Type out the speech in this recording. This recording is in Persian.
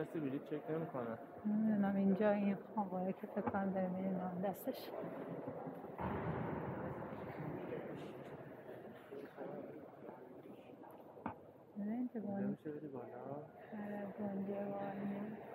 کسی بلیط چک نمیکنه. نمیدونم اینجا این آقایی که فکر کنم داره میریم دستش نه اینجا بالا میشه بدی بالا؟ آره گنجه بالا